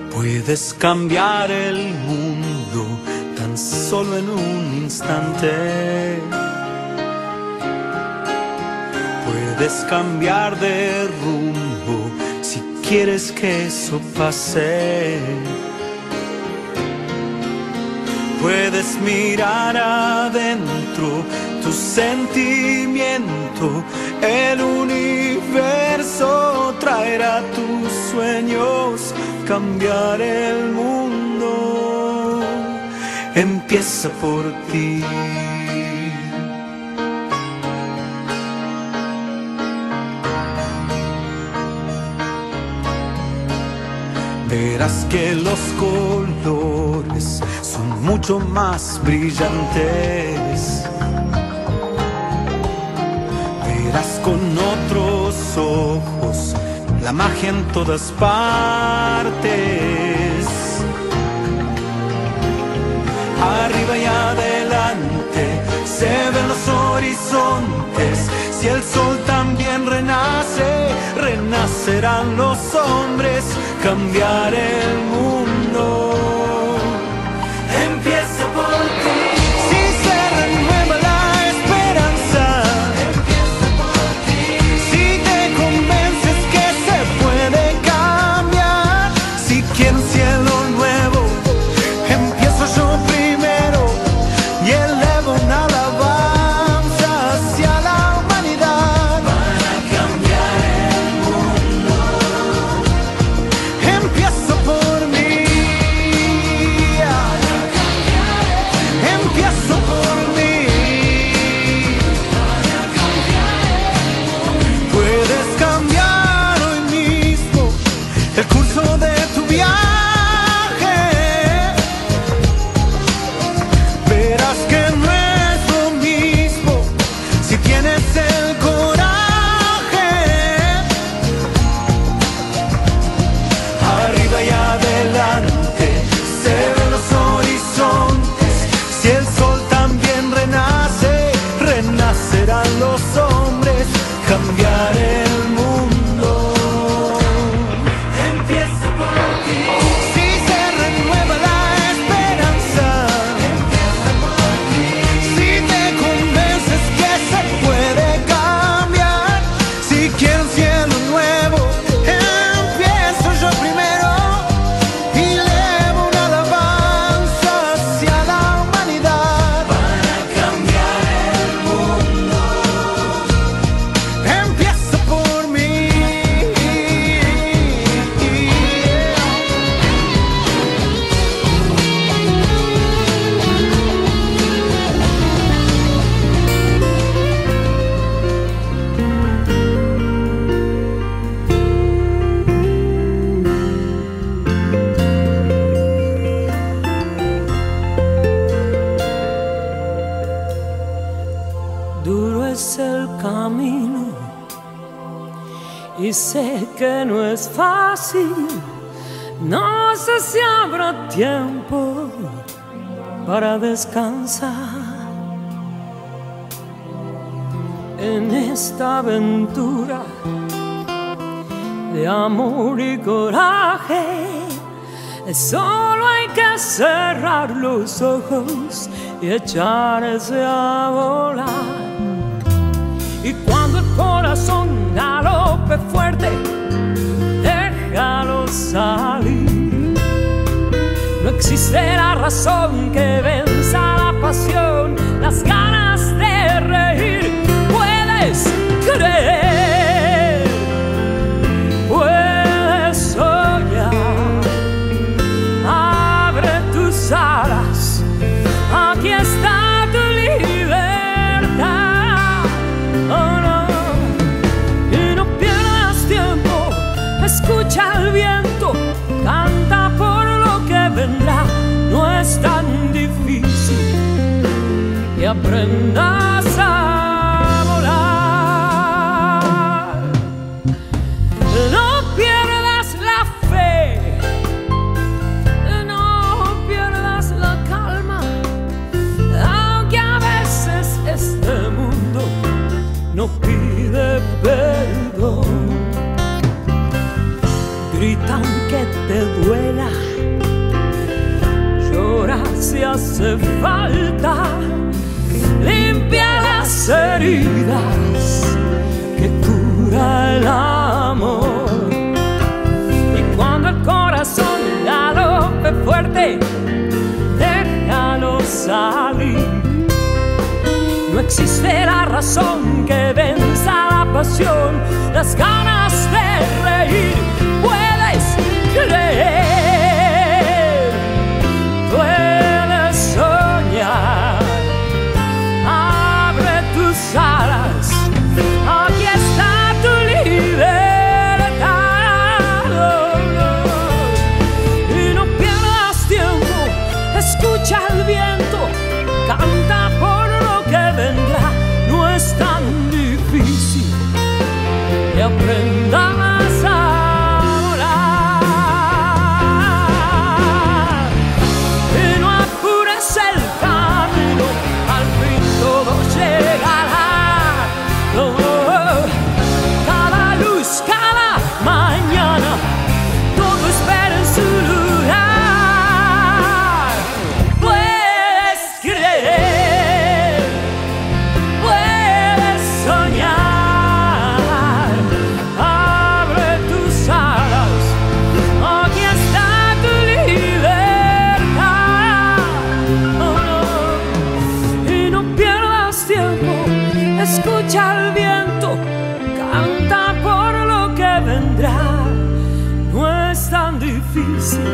Puedes cambiar el mundo tan solo en un instante. Puedes cambiar de rumbo si quieres que eso pase. Puedes mirar adentro tu sentimiento. El universo traerá tus sueños. Cambiar el mundo empieza por ti. Verás que los colores son mucho más brillantes. Verás con otros ojos la magia en todas partes. Arriba y adelante se ven los horizontes. Si el sol también renace, renacerán los hombres. Cambiar el mundo empieza por ti. Si se renueva la esperanza, empieza por ti. Si te convences que se puede cambiar, si quiero un cielo nuevo, empiezo yo primero y elevo una alabanza hacia la humanidad. Para cambiar el mundo empiezo por mí. Empiezo por mí. Puedes cambiar hoy mismo el curso de tu viaje. Verás que no es lo mismo si tienes el coraje. Arriba y adelante se ven los horizontes. Si el sol también renace, renacerán los hombres. Cambiar el mundo empieza por ti. Si se renueva la esperanza, empieza por ti. Si te convences que se puede cambiar, si quiero un cielo nuevo, empiezo yo primero y elevo una alabanza hacia la humanidad. Para cambiar el mundo empieza por mí. Duro es el camino y sé que no es fácil. No sé si habrá tiempo para descansar en esta aventura de amor y coraje. Solo hay que cerrar los ojos y echarse a volar. Y cuando el corazón galope fuerte, déjalo salir. No existe la razón que venza la pasión, las ganas de reír. Puedes creer, puedes soñar. Abre tus alas, aquí está tu libertad. Oh no, y no pierdas tiempo, escucha el viento, canta por lo que vendrá. No es tan difícil que aprendas a volar. No pierdas la fe, no pierdas la calma, aunque a veces este mundo no pide perdón. Gritan que te duela, llora si hace falta, limpia las heridas que cura el amor. Y cuando el corazón galope fuerte, déjalo salir. No existe la razón que venza la pasión, las ganas de reír. Puedes creer, puedes soñar. Abre tus alas, aquí está tu libertad. Y no pierdas tiempo, escucha el viento, canta por lo que vendrá. No es tan difícil que aprendas a volar. Y no apures el camino, al fin todo llegará. Cada luz, cada mañana, todo espera en su lugar. Puedes creer, puedes soñar. Abre tus alas, aquí está tu libertad. Y no pierdas tiempo, escucha el viento, canta por lo que vendrá. No es tan difícil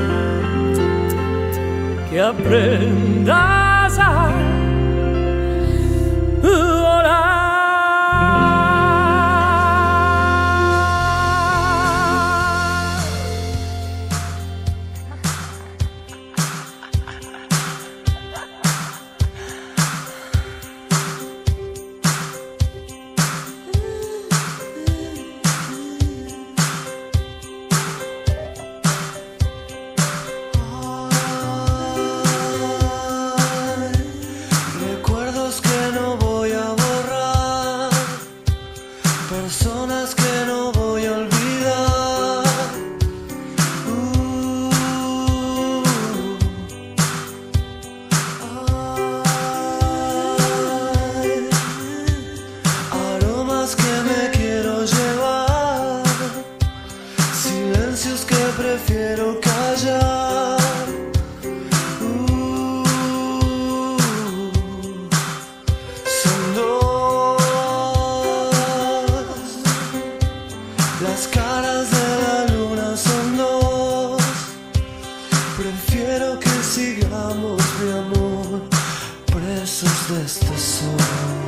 que aprendas a volar. Recuerdos que no voy a borrar, personas que no voy a olvidar. Aromas que me quiero llevar, silencios que prefiero callar. Son dos las caras de la luna, son dos. Prefiero que sigamos, mi amor, presos de este sol.